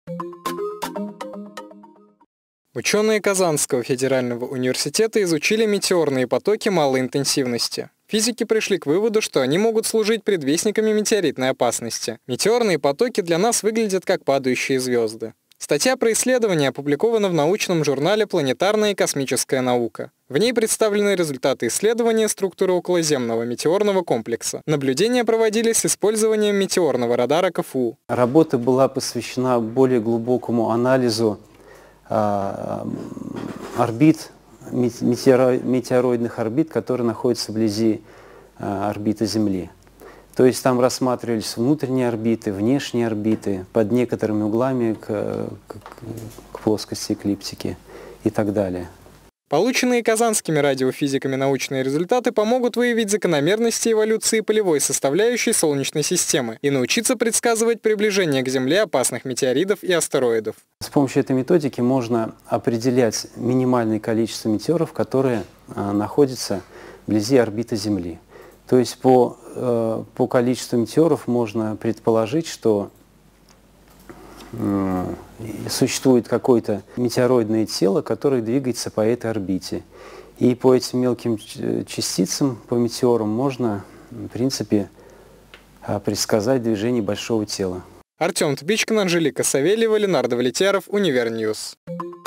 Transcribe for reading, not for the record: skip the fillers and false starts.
Ученые Казанского федерального университета изучили метеорные потоки малой интенсивности. Физики пришли к выводу, что они могут служить предвестниками метеоритной опасности. Метеорные потоки для нас выглядят как падающие звезды. Статья про исследование опубликована в научном журнале «Планетарная и космическая наука». В ней представлены результаты исследования структуры околоземного метеорного комплекса. Наблюдения проводились с использованием метеорного радара КФУ. Работа была посвящена более глубокому анализу орбит, метеороидных орбит, которые находятся вблизи орбиты Земли. То есть там рассматривались внутренние орбиты, внешние орбиты, под некоторыми углами к плоскости эклиптики и так далее. Полученные казанскими радиофизиками научные результаты помогут выявить закономерности эволюции полевой составляющей Солнечной системы и научиться предсказывать приближение к Земле опасных метеоридов и астероидов. С помощью этой методики можно определять минимальное количество метеоров, которые находятся вблизи орбиты Земли. То есть по количеству метеоров можно предположить, что существует какое-то метеороидное тело, которое двигается по этой орбите. И по этим мелким частицам, по метеорам, можно, в принципе, предсказать движение большого тела. Артем Тбичкин, Анжелика Савельева, Ленардо Влетьяров, Универньюз.